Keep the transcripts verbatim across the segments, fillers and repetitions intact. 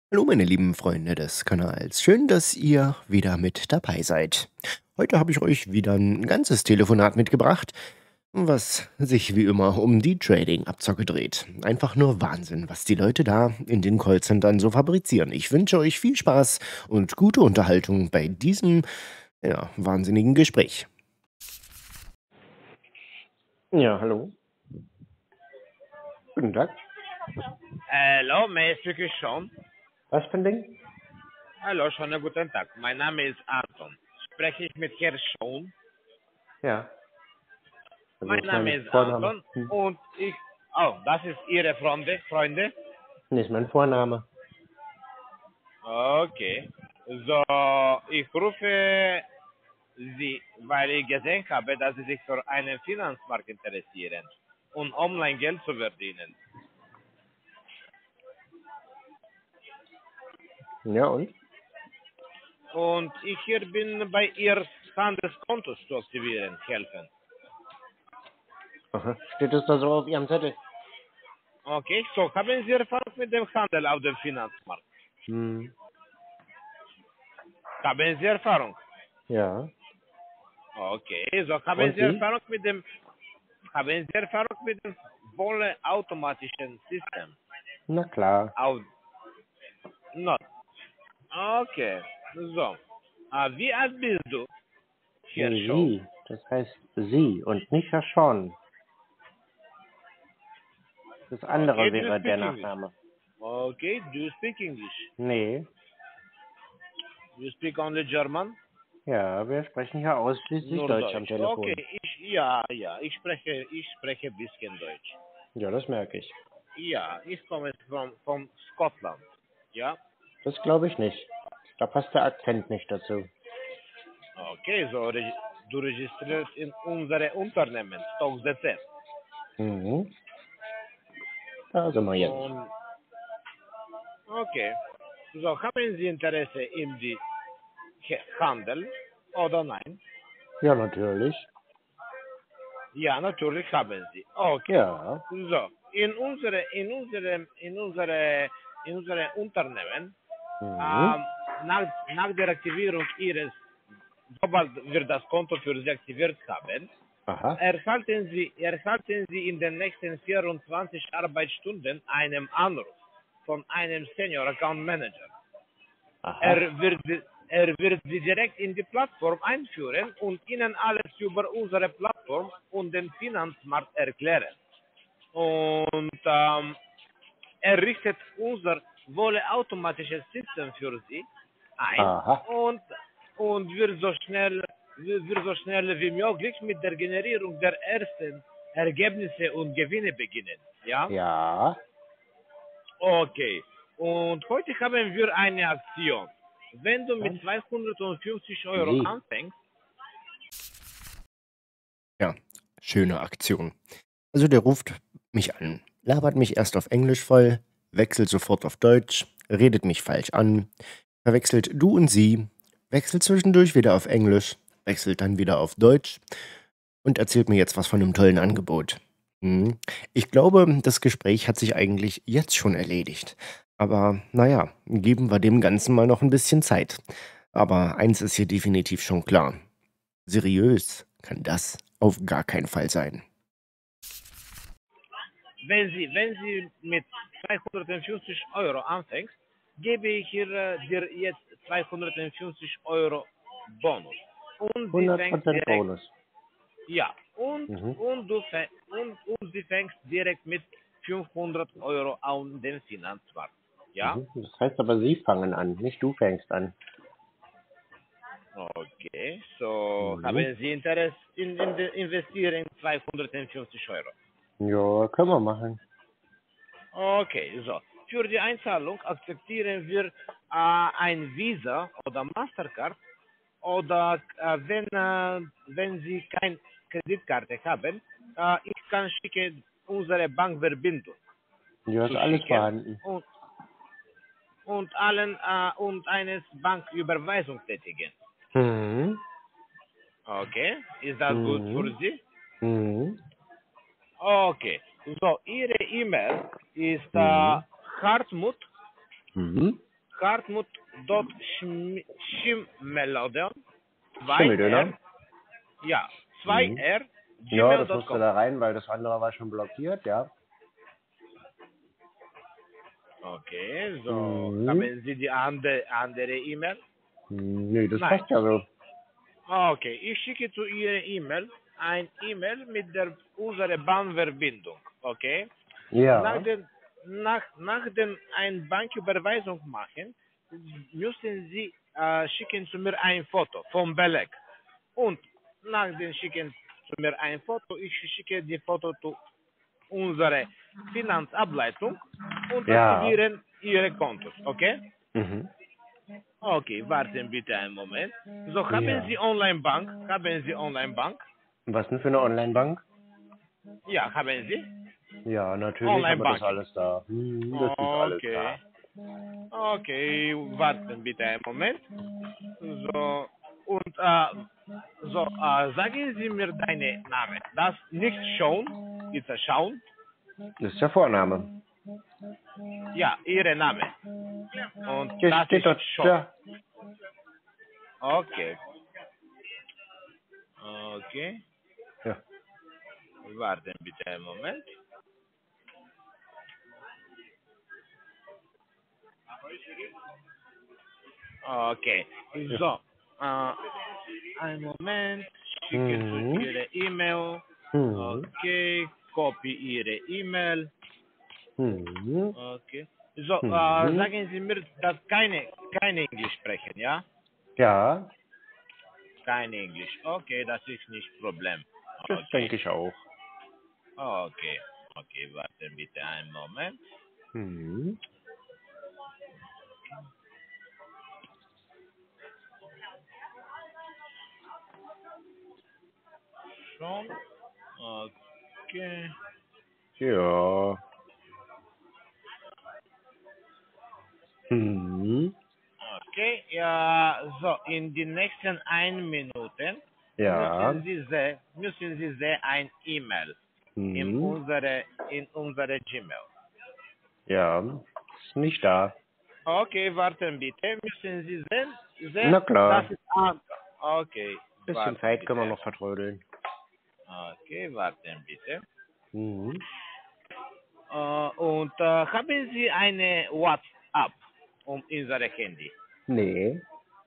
Hallo meine lieben Freunde des Kanals. Schön, dass ihr wieder mit dabei seid. Heute habe ich euch wieder ein ganzes Telefonat mitgebracht, was sich wie immer um die Trading-Abzocke dreht. Einfach nur Wahnsinn, was die Leute da in den Callcentern so fabrizieren. Ich wünsche euch viel Spaß und gute Unterhaltung bei diesem, ja, wahnsinnigen Gespräch. Ja, hallo. Guten Tag. Hallo, may I speak with Sean? Was für ein Ding? Hallo, schönen guten Tag. Mein Name ist Anton. Spreche ich mit Herrn Sean? Ja, also Mein ist Name mein ist Vorname. Anton Hm. und ich... Oh, das ist Ihre Freunde? Freunde? Nee, ist mein Vorname. Okay. So, ich rufe Sie, weil ich gesehen habe, dass Sie sich für einen Finanzmarkt interessieren und online Geld zu verdienen. Ja, und? Und ich hier bin bei Ihr Handelskonto zu aktivieren, helfen. Aha. Steht das da so auf Ihrem Zettel? Okay, so haben Sie Erfahrung mit dem Handel auf dem Finanzmarkt? Hm. Haben Sie Erfahrung? Ja. Okay, so haben Und Sie Sie? Erfahrung mit dem, haben Sie Erfahrung mit dem vollautomatischen System? Na klar. Auf, not. Okay, so. Ah, wie alt bist du, Herr Nee, Shaw? Sie. Das heißt Sie und nicht Herr Sean. Das Okay, andere do you wäre der speak English? Nachname. Okay, do you speak English? Nee. Do you speak only German? Ja, wir sprechen hier ausschließlich Nur Deutsch am Deutsch. Okay, Telefon. ich, ja, ja, ich spreche, ich spreche ein bisschen Deutsch. Ja, das merke ich. Ja, ich komme von, von Scotland. Ja? Das glaube ich nicht. Da passt der Akzent nicht dazu. Okay, so reg- du registrierst in unsere Unternehmen, Stocks D Z. Mhm. Da sind wir jetzt. Und okay, so haben Sie Interesse in die He- Handel oder nein? Ja, natürlich. Ja, natürlich haben Sie. Okay, Ja. so in unsere in unserem in unsere in unsere Unternehmen Mhm. ähm, nach, nach der Aktivierung Ihres, sobald wir das Konto für Sie aktiviert haben, Aha. erhalten Sie, erhalten Sie in den nächsten vierundzwanzig Arbeitsstunden einen Anruf von einem Senior Account Manager. Aha. Er wird, er wird Sie direkt in die Plattform einführen und Ihnen alles über unsere Plattform und den Finanzmarkt erklären. Und ähm, er richtet unser vollautomatisches System für Sie ein Aha. und, und wird so schnell wird so schnell wie möglich mit der Generierung der ersten Ergebnisse und Gewinne beginnen. Ja? Ja. Okay. Und heute haben wir eine Aktion. Wenn du mit Dann zweihundertfünfzig Euro Sie. anfängst, Ja, schöne Aktion. Also der ruft mich an, labert mich erst auf Englisch voll, wechselt sofort auf Deutsch, redet mich falsch an, verwechselt du und sie, wechselt zwischendurch wieder auf Englisch, wechselt dann wieder auf Deutsch und erzählt mir jetzt was von einem tollen Angebot. Hm. Ich glaube, das Gespräch hat sich eigentlich jetzt schon erledigt. Aber naja, geben wir dem Ganzen mal noch ein bisschen Zeit. Aber eins ist hier definitiv schon klar. Seriös kann das auf gar keinen Fall sein. wenn Sie, wenn Sie mit zweihundertfünfzig Euro anfängst, gebe ich hier, äh, dir jetzt zweihundertfünfzig Euro Bonus. Und sie hundert fängt Prozent direkt, Bonus. ja, und, Mhm. und, du fäng, und, und sie fängt direkt mit fünfhundert Euro an den Finanzmarkt. Ja? Mhm. Das heißt aber, Sie fangen an, nicht du fängst an. Okay, so Mhm. haben Sie Interesse in, in, in investieren zweihundertfünfzig Euro. Ja, können wir machen. Okay, so. Für die Einzahlung akzeptieren wir äh, ein Visa oder Mastercard oder äh, wenn, äh, wenn Sie keine Kreditkarte haben, äh, ich kann schicken unsere Bankverbindung Ja, ist zu alles schicken vorhanden. und, und allen äh, und eines Banküberweisung tätigen. Mhm. Okay, ist das gut für Mhm. Sie? Mhm. Okay, so Ihre E-Mail ist äh, Mhm. Hartmut Mhm. hartmut.schimmelodon, zwei R, Schimmeldöner? ja, zwei Mhm. R, Ja, das gmail musst du Punkt com. da rein, weil das andere war schon blockiert, ja. Okay, so, Mhm. haben Sie die andere, andere E-Mail? Nee, das Nein. passt ja so. Okay, ich schicke zu Ihrer E-Mail ein E-Mail mit der unserer Bankverbindung, okay? Nach Ja. dem, nach, nach dem eine Banküberweisung machen, müssen Sie äh, schicken zu mir ein Foto vom Beleg. Und nach dem schicken zu mir ein Foto, ich schicke die Foto zu unserer Finanzableitung und Ja. aktivieren Ihre Kontos, okay? Mhm. Okay, warten bitte einen Moment. So, haben Ja. Sie Online-Bank? Haben Sie Online-Bank? Was denn für eine Online-Bank? Ja, haben Sie? Ja, natürlich haben wir das Online-Banking. alles da. Hm, das ist alles Okay. da. Okay, warten bitte einen Moment. So, und äh, so, äh, sagen Sie mir deinen Namen. Das nicht Sean, ist es Sean? Das ist der Vorname. Ja, Ihre Name. Und Hier das steht ist dort, Sean. ja. Okay. Okay. Ja. Warten bitte einen Moment. Okay. So, äh, einen Moment. Schicke zu Mhm. Ihre E-Mail. Mhm. Okay. Copy Ihre E-Mail. Mhm. Okay. So, äh, Mhm. sagen Sie mir, dass keine, keine Englisch sprechen, ja? Ja, Kein Englisch. Okay, das ist nicht Problem. das Okay. denke ich auch. Okay. Okay, warten bitte einen Moment. Mhm. Schon. Okay. Ja. Mhm. Okay, ja, so, in den nächsten ein Minuten Ja. müssen Sie sehen, müssen Sie sehen ein E-Mail in Mhm. unsere, in unsere Gmail. Ja. Ist nicht da. Okay, warten bitte, müssen Sie sehen, sehen, Na klar. das ist an. Okay, Bisschen warten Zeit können wir bitte. noch vertrödeln. Okay, warten bitte. Mhm. Äh, und äh, haben Sie eine WhatsApp um unsere Handy? Nee.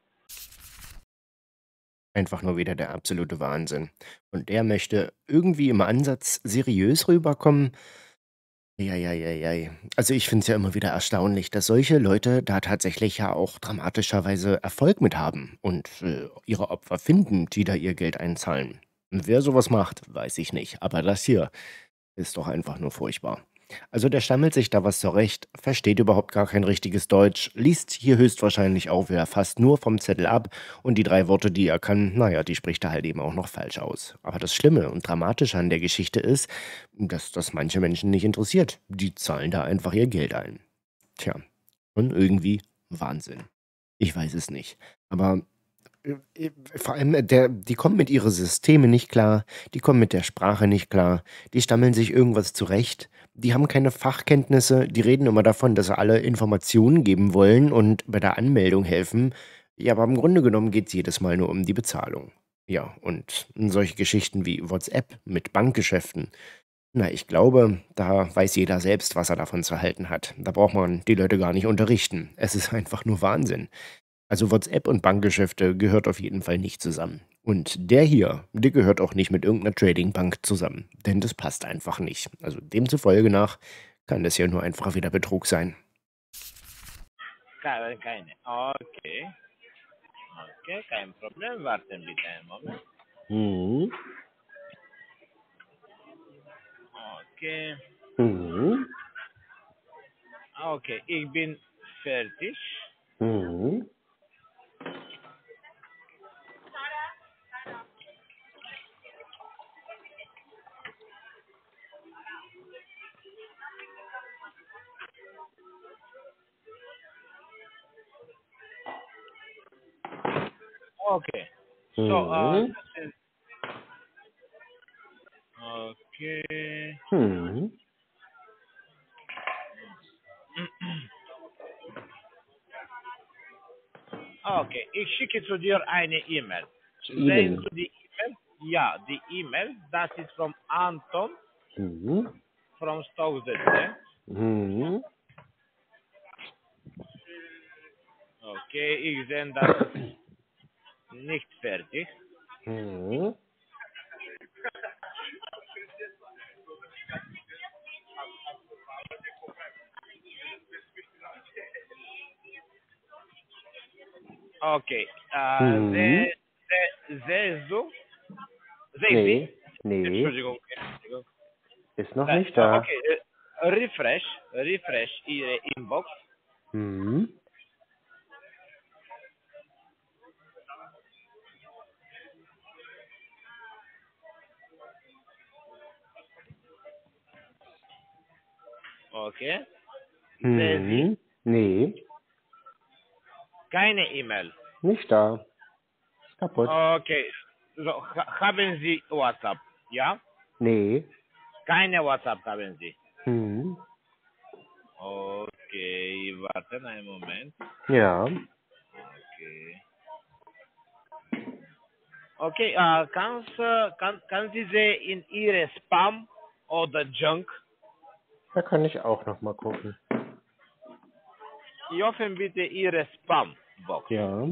Einfach nur wieder der absolute Wahnsinn. Und der möchte irgendwie im Ansatz seriös rüberkommen. Eieieiei. Also, ich finde es ja immer wieder erstaunlich, dass solche Leute da tatsächlich ja auch dramatischerweise Erfolg mit haben und, äh, ihre Opfer finden, die da ihr Geld einzahlen. Und wer sowas macht, weiß ich nicht. Aber das hier ist doch einfach nur furchtbar. Also, der stammelt sich da was zurecht, versteht überhaupt gar kein richtiges Deutsch, liest hier höchstwahrscheinlich auch wieder fast nur vom Zettel ab und die drei Worte, die er kann, na ja, die spricht er halt eben auch noch falsch aus. Aber das Schlimme und Dramatische an der Geschichte ist, dass das manche Menschen nicht interessiert. Die zahlen da einfach ihr Geld ein. Tja, und irgendwie Wahnsinn. Ich weiß es nicht. Aber äh, äh, vor allem, äh, der die kommen mit ihre Systeme nicht klar, die kommen mit der Sprache nicht klar, die stammeln sich irgendwas zurecht, die haben keine Fachkenntnisse, die reden immer davon, dass sie alle Informationen geben wollen und bei der Anmeldung helfen. Ja, aber im Grunde genommen geht es jedes Mal nur um die Bezahlung. Ja, und solche Geschichten wie WhatsApp mit Bankgeschäften. Na, ich glaube, da weiß jeder selbst, was er davon zu halten hat. Da braucht man die Leute gar nicht unterrichten. Es ist einfach nur Wahnsinn. Also WhatsApp und Bankgeschäfte gehört auf jeden Fall nicht zusammen. Und der hier, der gehört auch nicht mit irgendeiner Tradingbank zusammen. Denn das passt einfach nicht. Also demzufolge nach kann das ja nur einfach wieder Betrug sein. Keine, keine. Okay. Okay, kein Problem. Warten bitte einen Moment. Mhm. Okay. Mhm. Okay, ich bin fertig. Mhm. Okay. So, äh, Mhm. das ist, okay. Mhm. Okay, ich schicke zu dir eine E-Mail. Zu Sehen Ihnen. du die E-Mail? Ja, die E-Mail, das ist von Anton Mhm. from Stockholm. Mhm. Okay, ich sehe, das ist nicht fertig. Mhm. Okay, äh, Mhm. seh, seh, sehst du? Sehen Sie? Nee. Nee. Entschuldigung, Entschuldigung. Ist noch Äh, nicht da. okay, äh, refresh, refresh Ihre Inbox. Mhm. Okay, sehen Sie? Mhm. Nee. Keine E-Mail. Nicht da. Ist kaputt. Okay, so, ha haben Sie WhatsApp? Ja? Nee. Keine WhatsApp haben Sie. Mhm. Okay, warten einen Moment. Ja. Okay. Okay, äh, kannst, äh, kann, kann Sie sie in Ihre Spam oder Junk? Da kann ich auch noch mal gucken. Öffnen bitte Ihre Spam-Box. Ja.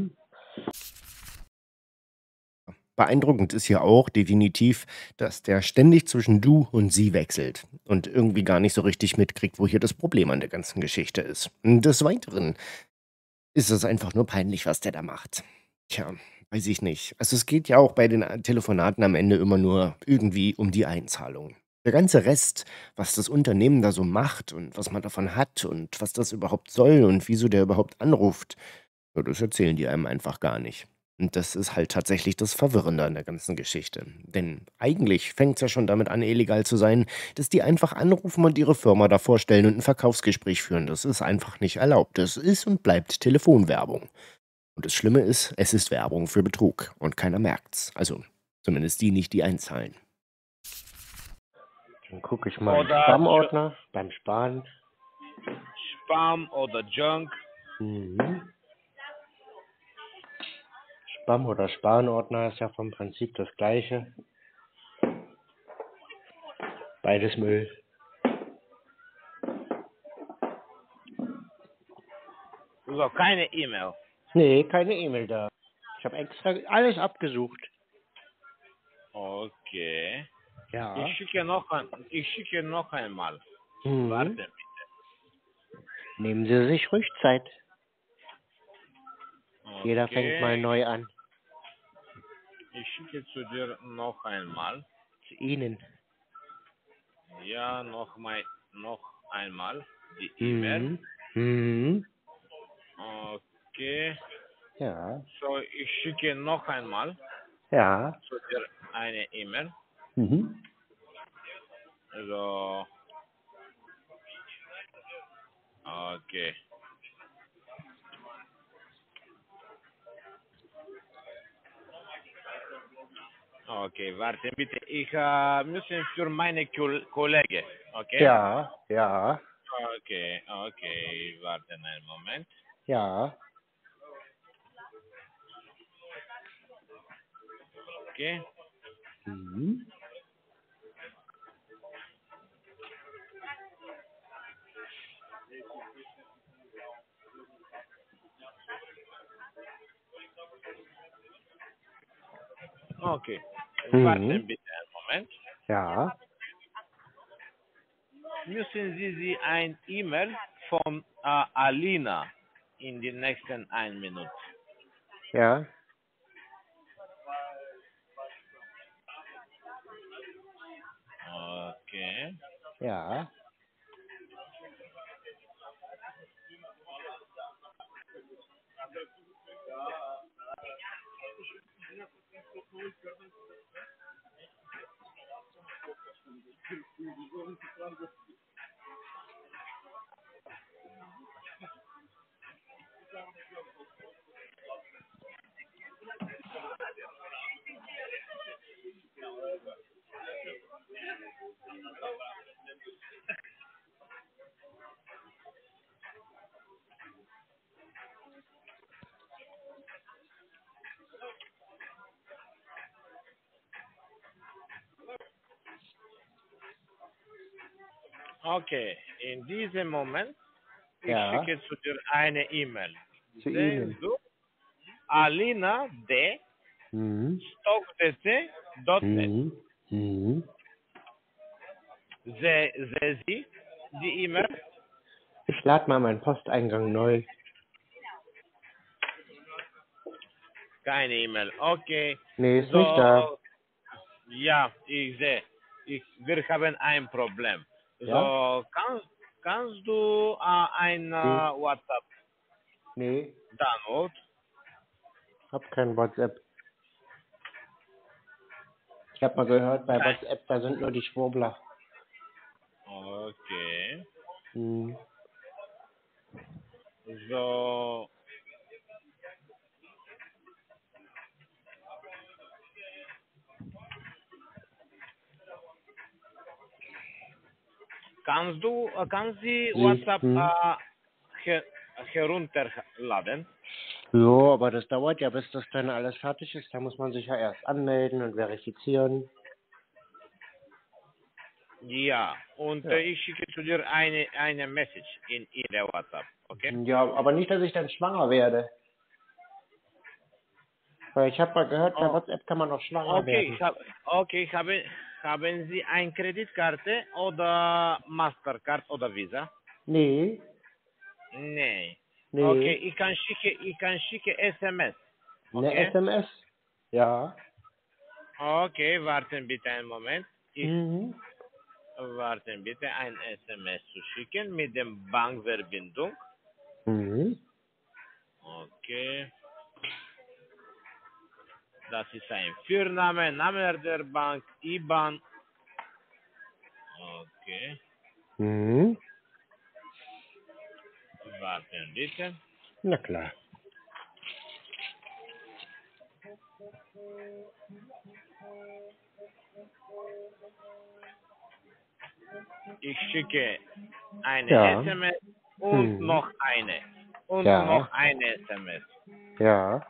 Beeindruckend ist hier auch definitiv, dass der ständig zwischen du und sie wechselt und irgendwie gar nicht so richtig mitkriegt, wo hier das Problem an der ganzen Geschichte ist. Des Weiteren ist es einfach nur peinlich, was der da macht. Tja, weiß ich nicht. Also es geht ja auch bei den Telefonaten am Ende immer nur irgendwie um die Einzahlung. Der ganze Rest, was das Unternehmen da so macht und was man davon hat und was das überhaupt soll und wieso der überhaupt anruft, ja, das erzählen die einem einfach gar nicht. Und das ist halt tatsächlich das Verwirrende an der ganzen Geschichte. Denn eigentlich fängt es ja schon damit an, illegal zu sein, dass die einfach anrufen und ihre Firma da vorstellen und ein Verkaufsgespräch führen. Das ist einfach nicht erlaubt. Das ist und bleibt Telefonwerbung. Und das Schlimme ist, es ist Werbung für Betrug und keiner merkt's. Also zumindest die nicht, die einzahlen. Dann gucke ich mal im Oder Ju- Spam-Ordner beim Sparen. Spam oder Junk. Mhm. Spam- oder Sparen-Ordner ist ja vom Prinzip das gleiche. Beides Müll. So, keine E-Mail. Nee, keine E-Mail da. Ich habe extra alles abgesucht. Okay. Ich Ja. schicke noch ein, ich schicke noch einmal. Mhm. Warte. Nehmen Sie sich ruhig Zeit. Jeder fängt mal Okay. neu an. Ich schicke zu dir noch einmal. Zu Ihnen. Ja, noch mal, noch einmal die E-Mail. Mhm. Mhm. Okay. Ja. So, ich schicke noch einmal Ja. zu dir eine E-Mail. Mhm. So, okay. Okay, warte bitte. Ich äh, muss für meine Kol Kollege. Okay? Ja. Ja. Okay, okay. Warte einen Moment. Ja. Okay. Mhm. Okay. Mhm. Warten bitte einen Moment. Ja. Müssen Sie sie ein E-Mail von äh, Alina in den nächsten ein Minute. Ja. Okay. Ja. Okay, in diesem Moment, ich Ja. schicke zu dir eine E-Mail. Zu Sehen Ihnen. du, alina d Mhm. stockdc.net. Mhm. Mhm. Se, se Sie die E-Mail? Ich lade mal meinen Posteingang neu. Keine E-Mail. Okay. Nee, ist nicht da. So, ja, ich sehe. Ich, wir haben ein Problem. Ja? So, kannst, kannst du äh, ein äh, Nee. WhatsApp Nee, download? hab kein WhatsApp. Ich habe mal gehört, bei Kein. WhatsApp, da sind nur die Schwurbler. Okay. Mhm. So, kannst du, äh, kannst Sie Sie, WhatsApp hm. äh, her herunterladen? Jo, aber das dauert ja, bis das dann alles fertig ist. Da muss man sich ja erst anmelden und verifizieren. Ja, und äh, Ja. ich schicke zu dir eine, eine Message in Ihre WhatsApp, okay? Ja, aber nicht, dass ich dann schwanger werde. Weil ich habe mal gehört, bei Oh, WhatsApp kann man auch schwanger okay, werden. ich hab, okay, ich habe, haben Sie eine Kreditkarte oder Mastercard oder Visa? Nee, Nee. Okay, nee. ich kann schicke, ich kann schicke S M S, Eine okay? S M S? Ja. Okay, warten bitte einen Moment. Ich Mhm. warten bitte ein S M S zu schicken mit dem Bankverbindung. Mhm. Okay, das ist ein Firname, Name der Bank, I B A N. Okay, Mhm. warten bitte. Na klar. Ich schicke eine Ja. S M S und Mhm. noch eine. Und noch Ja. eine S M S. Ja.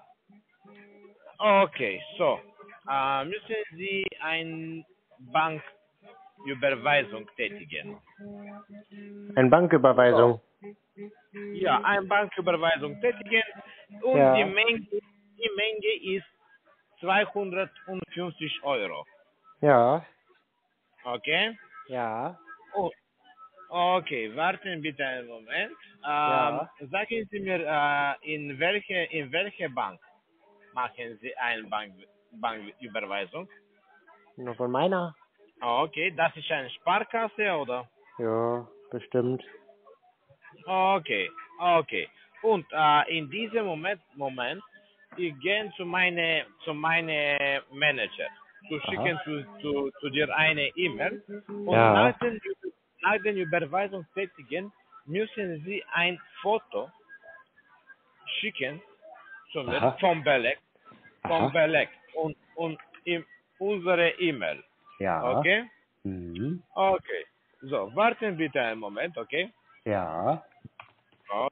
Okay, so. Äh, müssen Sie eine Banküberweisung tätigen? Eine So. Banküberweisung. Ja, eine Banküberweisung tätigen und die Ja. Menge, die Menge ist zweihundertfünfzig Euro. Ja. Okay? Ja. Oh, okay, warten bitte einen Moment. Ähm, Ja. sagen Sie mir, äh, in welche, in welche Bank machen Sie eine Bank, Banküberweisung? Nur von meiner? Okay, das ist eine Sparkasse oder? Ja, bestimmt. Okay, okay. Und äh, in diesem Moment, Moment, ich gehe zu meine, zu meine Manager, zu Aha. schicken zu, zu, zu dir eine E-Mail und nach Ja. den, nach den Überweisungstätigen müssen Sie ein Foto schicken zu mir Aha. vom Beleg, vom Aha. Beleg und, und in unsere E-Mail. Ja. Okay? Mhm. Okay. So, warten bitte einen Moment, okay? Ja. Oh.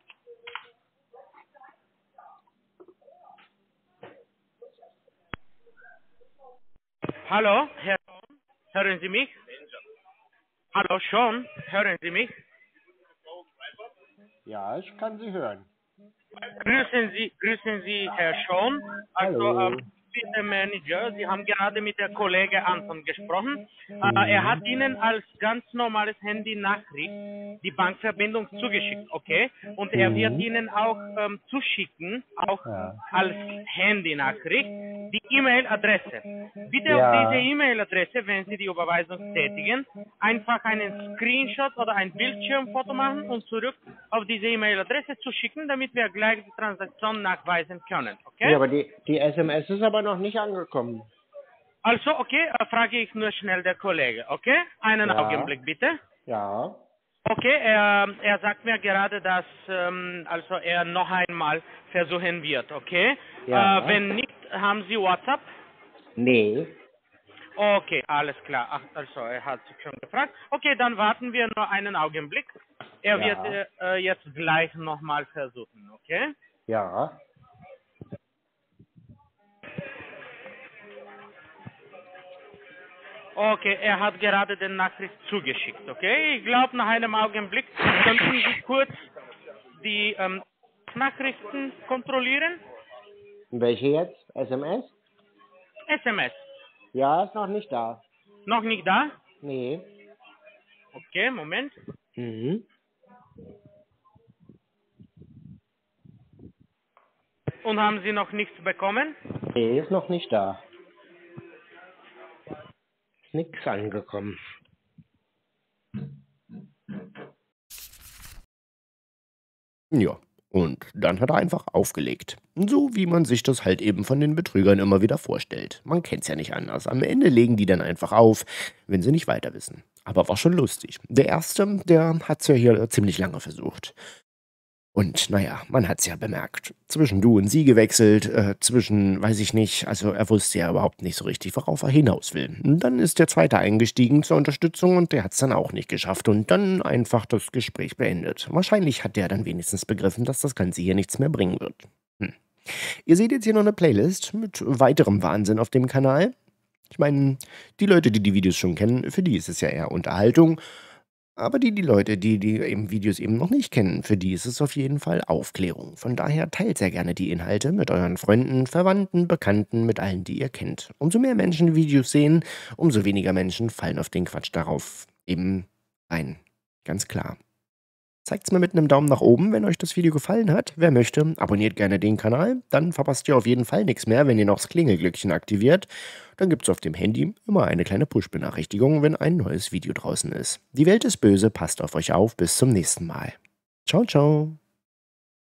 Hallo, Herr, hören Sie mich? Hallo, schon, hören Sie mich? Ja, ich kann Sie hören. Grüßen Sie, grüßen Sie, Herr Schon. Also, ähm, Hallo. ich bin der Manager. Sie haben gerade mit der Kollege Anton gesprochen. Äh, er hat Mhm. Ihnen als ganz normales Handy-Nachricht die Bankverbindung zugeschickt, okay? Und er wird Mhm. Ihnen auch ähm, zuschicken, auch Ja. als Handy-Nachricht, die E-Mail-Adresse. Bitte auf diese Ja. E-Mail-Adresse, wenn Sie die Überweisung tätigen, einfach einen Screenshot oder ein Bildschirmfoto machen und zurück auf diese E-Mail-Adresse zu schicken, damit wir gleich die Transaktion nachweisen können. Okay? Ja, aber die, die S M S ist aber noch nicht angekommen. Also, okay, äh, frage ich nur schnell der Kollege. Okay? Einen Ja. Augenblick bitte. Ja. Okay, er, er sagt mir gerade, dass ähm, also er noch einmal versuchen wird. Okay? Äh, Ja. wenn nicht, haben Sie WhatsApp? Nee. Okay, alles klar. Ach, also er hat sich schon gefragt. Okay, dann warten wir nur einen Augenblick. Er wird Ja. äh, äh, jetzt gleich nochmal versuchen, okay? Ja. Okay, er hat gerade den Nachricht zugeschickt, okay? Ich glaube, nach einem Augenblick könnten Sie kurz die ähm, Nachrichten kontrollieren. Welche jetzt? S M S? S M S. Ja, ist noch nicht da. Noch nicht da? Nee. Okay, Moment. Mhm. Und haben Sie noch nichts bekommen? Nee, ist noch nicht da. Ist nix angekommen. Ja, und dann hat er einfach aufgelegt. So wie man sich das halt eben von den Betrügern immer wieder vorstellt. Man kennt's ja nicht anders. Am Ende legen die dann einfach auf, wenn sie nicht weiter wissen. Aber war schon lustig. Der Erste, der hat's ja hier ziemlich lange versucht. Und naja, man hat's ja bemerkt. Zwischen du und sie gewechselt, äh, zwischen, weiß ich nicht, also er wusste ja überhaupt nicht so richtig, worauf er hinaus will. Und dann ist der Zweite eingestiegen zur Unterstützung und der hat's dann auch nicht geschafft und dann einfach das Gespräch beendet. Wahrscheinlich hat der dann wenigstens begriffen, dass das Ganze hier nichts mehr bringen wird. Hm. Ihr seht jetzt hier noch eine Playlist mit weiterem Wahnsinn auf dem Kanal. Ich meine, die Leute, die die Videos schon kennen, für die ist es ja eher Unterhaltung. Aber die die Leute, die die eben Videos eben noch nicht kennen, für die ist es auf jeden Fall Aufklärung. Von daher teilt sehr gerne die Inhalte mit euren Freunden, Verwandten, Bekannten, mit allen, die ihr kennt. Umso mehr Menschen die Videos sehen, umso weniger Menschen fallen auf den Quatsch darauf eben ein. Ganz klar. Zeigt's mir mit einem Daumen nach oben, wenn euch das Video gefallen hat. Wer möchte, abonniert gerne den Kanal. Dann verpasst ihr auf jeden Fall nichts mehr, wenn ihr noch das Klingelglöckchen aktiviert. Dann gibt's auf dem Handy immer eine kleine Push-Benachrichtigung, wenn ein neues Video draußen ist. Die Welt ist böse, passt auf euch auf. Bis zum nächsten Mal. Ciao, ciao.